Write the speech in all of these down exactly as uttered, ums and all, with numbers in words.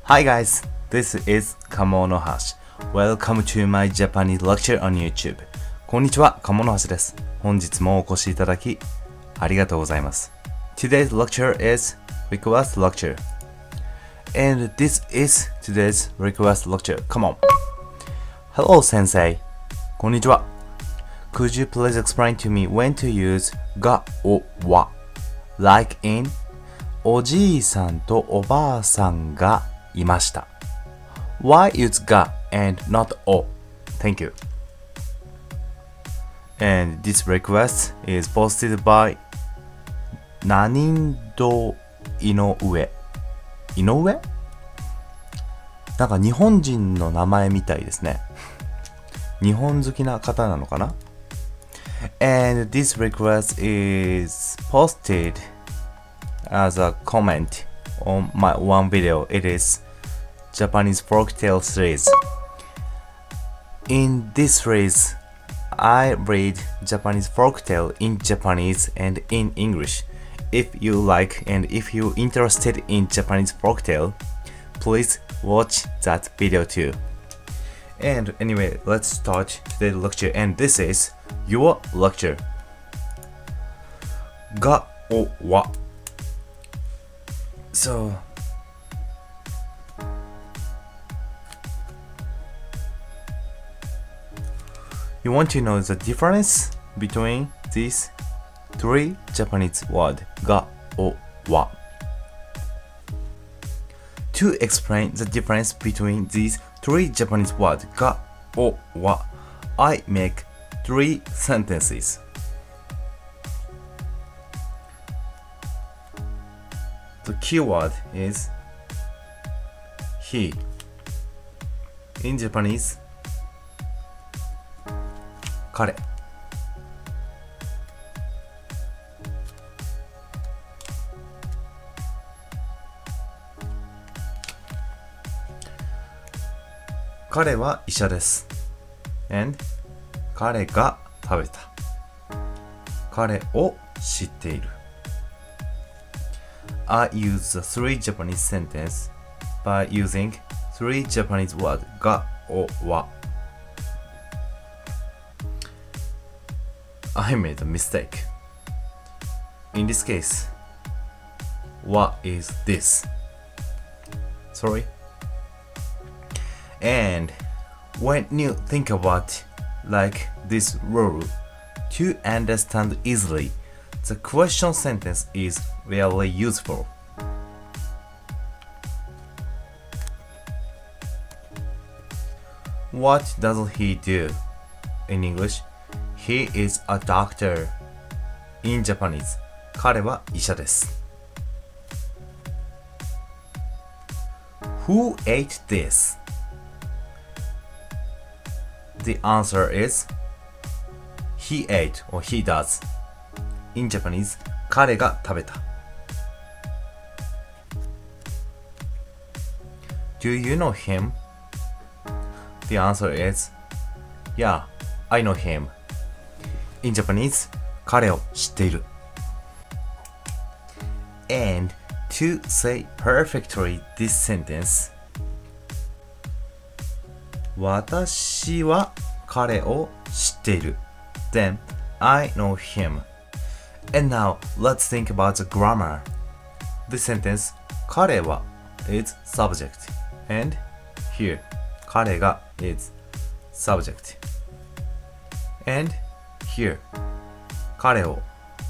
Hi guys, this is Kamonohashi. Welcome to my Japanese lecture on YouTube. こんにちは、Kamonohashi です。本日もお越しいただきありがとうございます。Today's lecture is request lecture. And this is today's request lecture. Come on. Hello, sensei. こんにちは。Could you please explain to me when to use がおは like in おじいさんとおばあさんがいました。Why use が and not お Thank you. And this request is posted by ナニンド井上。井上？なんか日本人の名前みたいですね。日本好きな方なのかな？ And this request is posted as a comment on my one video. It is Japanese folktale series. In this series, I read Japanese folktale in Japanese and in English. If you like and if you're interested in Japanese folktale, please watch that video too. And anyway, let's start today's lecture. And this is your lecture. がおは So, you want to know the difference between these three Japanese words がおは To explain the difference between these three Japanese words がおは I make three sentences. The keyword is he. In Japanese, 彼。彼は医者です。And 彼が食べた。彼を知っている。I use the three Japanese sentences by using three Japanese words がおは。I made a mistake. In this case, what is this? Sorry. And when you think about like this rule, to understand easily, the question sentence is really useful. What does he do? In English, he is a doctor. In Japanese, 彼は医者です。Who ate this? The answer is he ate or he does. In Japanese, 彼が食べた。Do you know him? The answer is yeah, I know him. In Japanese, 彼を知っている。And to say perfectly this sentence, 私は彼を知っている。Then, I know him. And now, let's think about the grammar. This sentence, 彼は is subject. And here, 彼が is subject. And here, 彼を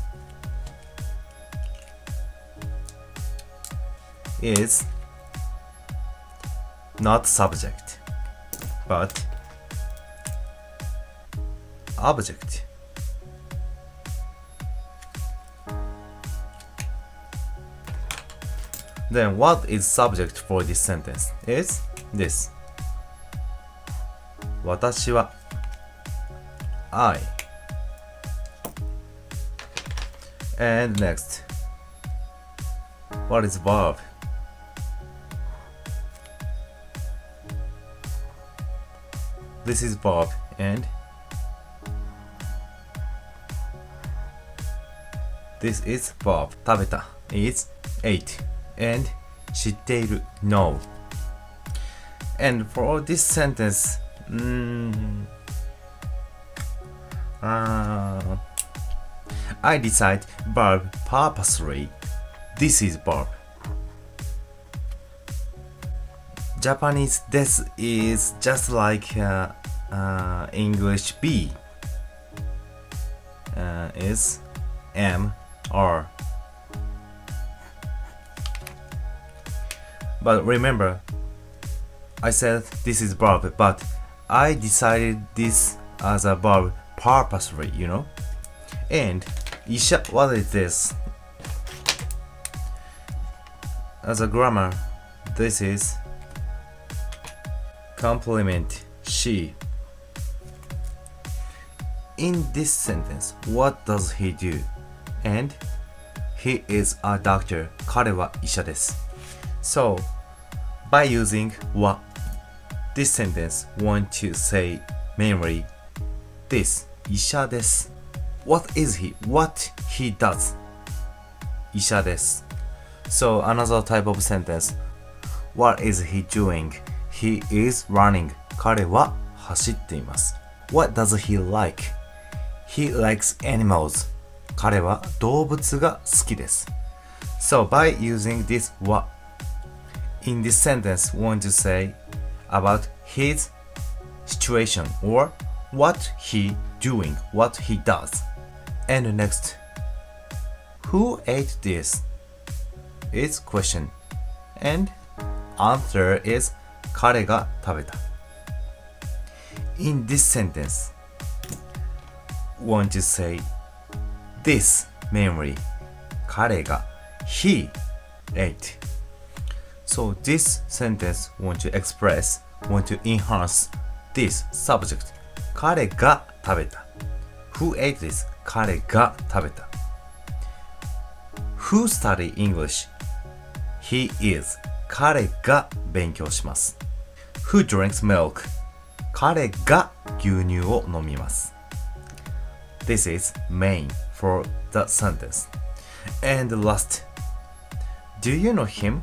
is not subject, but object. Then what is subject for this sentence is this. 私は I. And next, what is verb? This is verb and this is verb. 食べた is ate. And 知っている know. And for this sentence, mm, uh, I decide verb purposely. This is verb. Japanese this is just like uh, uh, English be. Uh, is am or. But remember, I said this is verb, but I decided this as a verb purposely, you know. And isha, what is this? As a grammar, this is complement she. In this sentence, what does he do? And he is a doctor. 彼は医者です。So, by using は this sentence want to say mainly this 医者です。What is he? What he does? 医者です。So another type of sentence. What is he doing? He is running. 彼は走っています。What does he like? He likes animals. 彼は動物が好きです。So by using this は in this sentence want to say about his situation or what he doing, what he does. And next, who ate this? Is question. And answer is 彼が食べた。In this sentence, want to say this mainly 彼が he ate. So this sentence want to express, want to enhance this subject 彼が食べた。Who ate this? 彼が食べた。Who study English? He is 彼が勉強します。Who drinks milk? 彼が牛乳を飲みます。This is main for the sentence. And last, do you know him?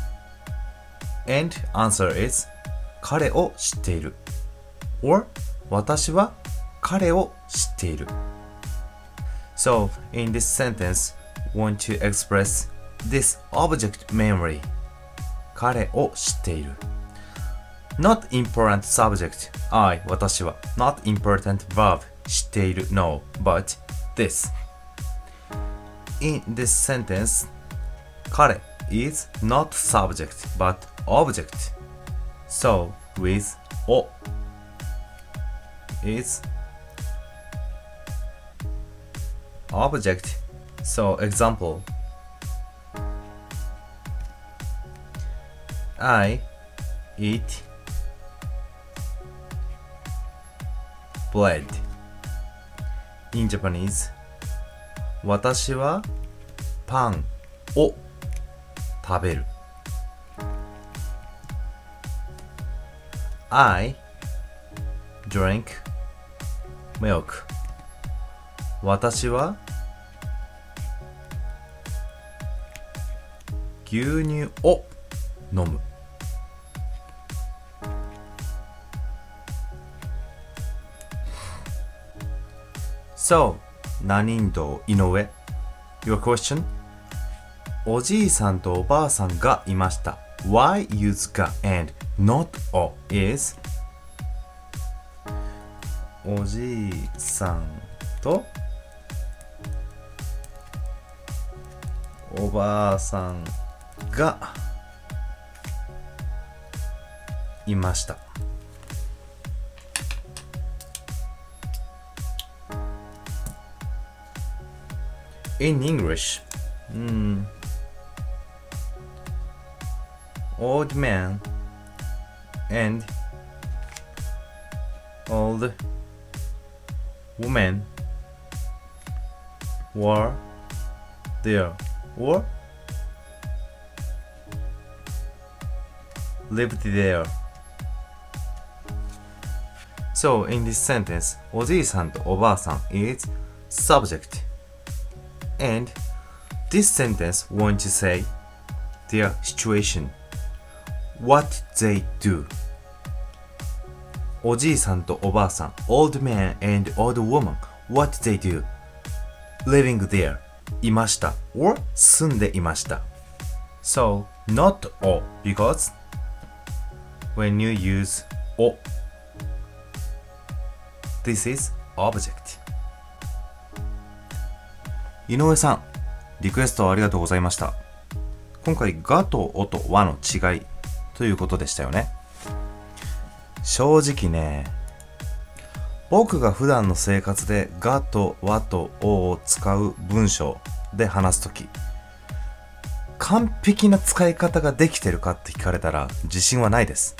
And answer is 彼を知っている。or 私は彼を知っている。So, in this sentence, want to express this object mainly 彼を知っている。Not important subject I 私は Not important verb 知っている No but this In this sentence 彼 is not subject but object So with お is object So example I eat bread. In Japanese, 私はパンを食べる。I drink milk. 私は牛乳を飲む。So, 何人と井上 Your question? おじいさんとおばあさんがいました。Why use が and not o is おじいさんとおばあさんがいました。In English, mm, old man and old woman were there or lived there. So in this sentence, おじいさんとおばあさん is subject. And this sentence want to say their situation, what they do. おじいさんとおばあさん old man and old woman what they do living there いました or 住んでいました So not all because when you use o this is object 井上さんリクエストありがとうございました今回がとおとわの違いということでしたよね正直ね僕が普段の生活でがとわとおを使う文章で話すとき完璧な使い方ができてるかって聞かれたら自信はないです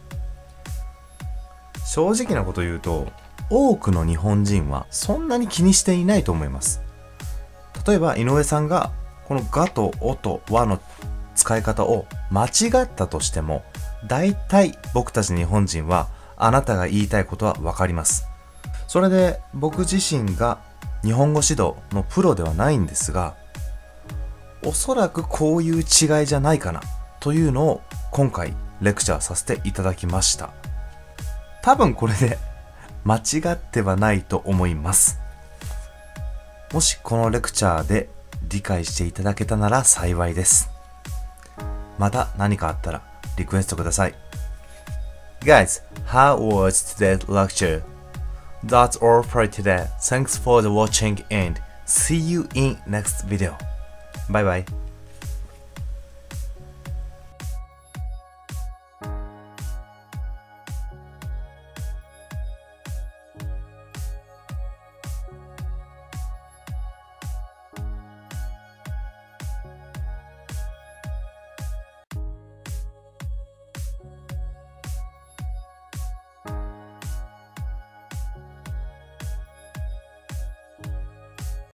正直なこと言うと多くの日本人はそんなに気にしていないと思います例えば井上さんがこのがとおとわの使い方を間違ったとしても大体僕たち日本人はあなたが言いたいことはわかりますそれで僕自身が日本語指導のプロではないんですがおそらくこういう違いじゃないかなというのを今回レクチャーさせていただきました多分これで間違ってはないと思いますもしこのレクチャーで理解していただけたなら幸いですまた何かあったらリクエストください Guys, how was today's lecture? That's all for today. Thanks for the watching and see you in next video. Bye bye.